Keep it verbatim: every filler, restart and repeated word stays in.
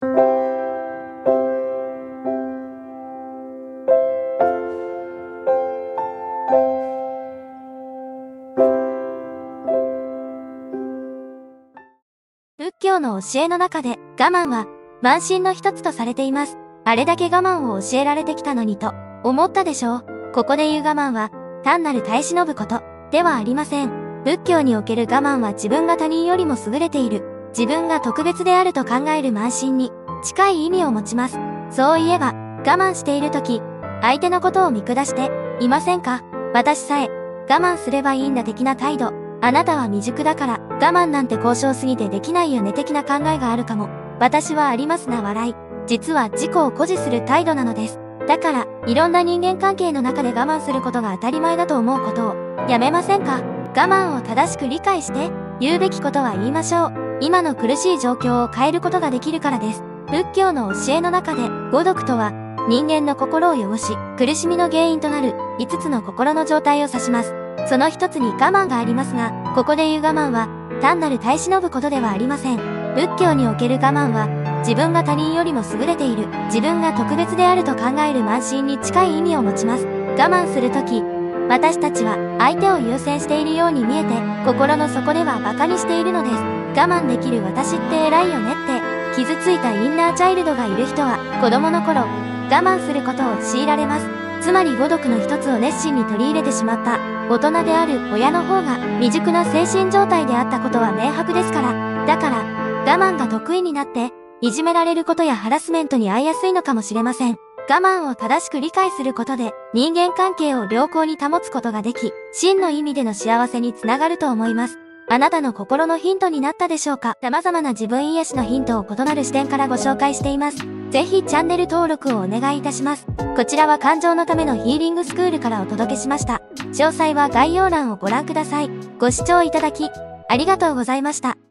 仏教の教えの中で我慢は慢心の一つとされています。あれだけ我慢を教えられてきたのにと思ったでしょう。ここで言う我慢は単なる耐え忍ぶことではありません。仏教における我慢は自分が他人よりも優れている、自分が特別であると考える慢心に近い意味を持ちます。そういえば我慢しているとき、相手のことを見下していませんか？私さえ我慢すればいいんだ的な態度。あなたは未熟だから我慢なんて高尚すぎてできないよね的な考えがあるかも。私はありますな笑い。実は自己を誇示する態度なのです。だからいろんな人間関係の中で我慢することが当たり前だと思うことをやめませんか？我慢を正しく理解して言うべきことは言いましょう。今の苦しい状況を変えることができるからです。仏教の教えの中で五毒とは人間の心を汚し苦しみの原因となる五つの心の状態を指します。その一つに我慢がありますが、ここで言う我慢は単なる耐え忍ぶことではありません。仏教における我慢は自分が他人よりも優れている、自分が特別であると考える慢心に近い意味を持ちます。我慢するとき、私たちは相手を優先しているように見えて、心の底では馬鹿にしているのです。我慢できる私って偉いよねって傷ついたインナーチャイルドがいる人は子供の頃我慢することを強いられます。つまり五毒の一つを熱心に取り入れてしまった大人である親の方が未熟な精神状態であったことは明白ですから。だから我慢が得意になっていじめられることやハラスメントに遭いやすいのかもしれません。我慢を正しく理解することで人間関係を良好に保つことができ、真の意味での幸せにつながると思います。あなたの心のヒントになったでしょうか？様々な自分癒しのヒントを異なる視点からご紹介しています。ぜひチャンネル登録をお願いいたします。こちらは感情のためのヒーリングスクールからお届けしました。詳細は概要欄をご覧ください。ご視聴いただきありがとうございました。